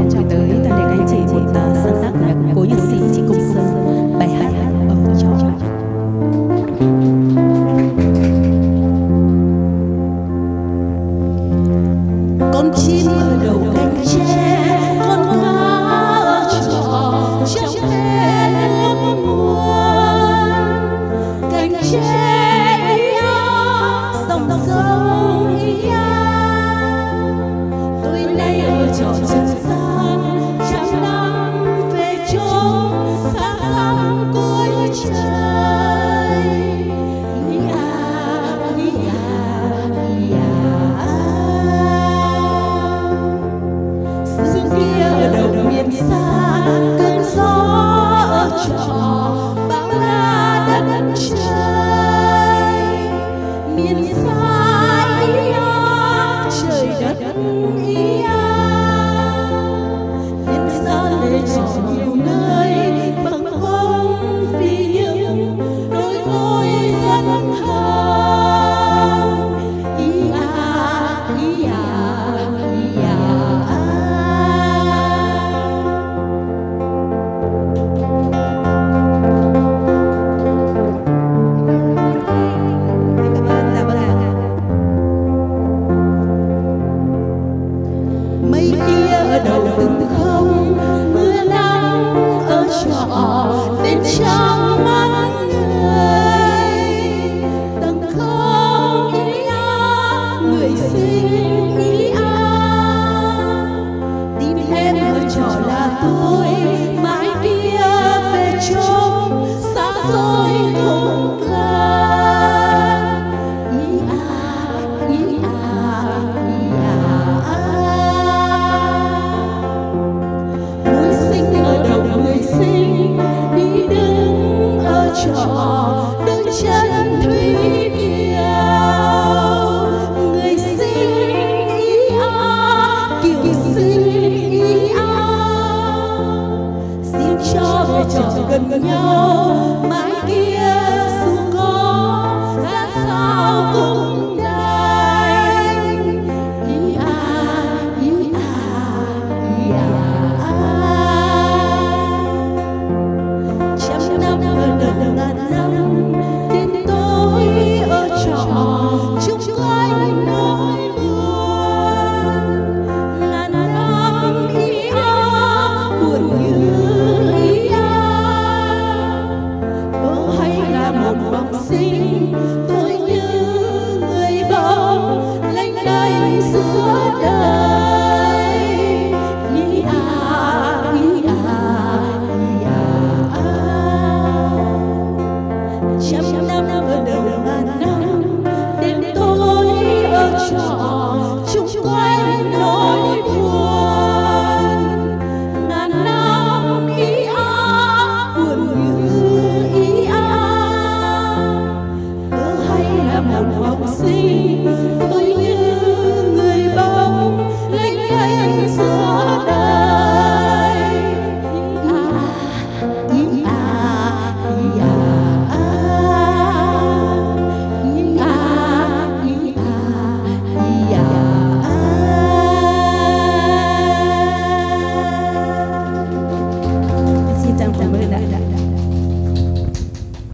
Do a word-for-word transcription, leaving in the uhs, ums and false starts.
trọng gửi tới toàn thể các anh chị một uh, sáng tác của nhạc cố nhạc sĩ Trịnh Công Sơn, bài hát Ở Trọ. Con chim ở đầu cành tre, con cá ở trọ trong khe nước muôn. Cành tre ia, dòng sông ia, tôi nay ở trọ trần gian, trăm năm về chốn xa xăm cuối trời. Ia, ia, ia. Xưa kia ở đầu miền xa, cơn gió ở trọ bao la đất trời. Miền xa ia, trời đất ia. Nhân gian để trọ nhiều nơi bâng khuâng vì những đôi môi rất thơm. Ia, ia, ia. Mây kia ở đầu rừng không, mưa nắng ở trọ bên trong mắt người. Tầng không ia, người xinh ia. Tim em ở trọ là tôi, mãi kia về chốn xa xôi không cần. Ia, ia, ia. Người sinh ở đầu người sinh, đi đứng ở trọ đôi chân thủy kiều. Người sinh ia, kiều sinh ia. Xin cho về trọ gần nhau mãi